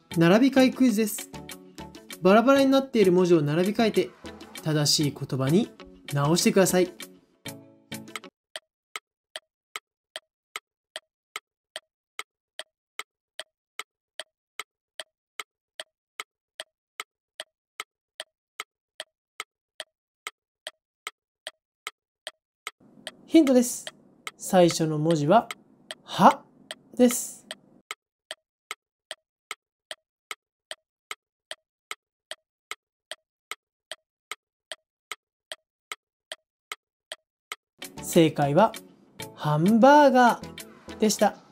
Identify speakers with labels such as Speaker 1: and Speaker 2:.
Speaker 1: 並び替えクイズです。バラバラになっている文字を並び替えて、正しい言葉に直してください。ヒントです。最初の文字は、はです。正解は、ハンバーガーでした。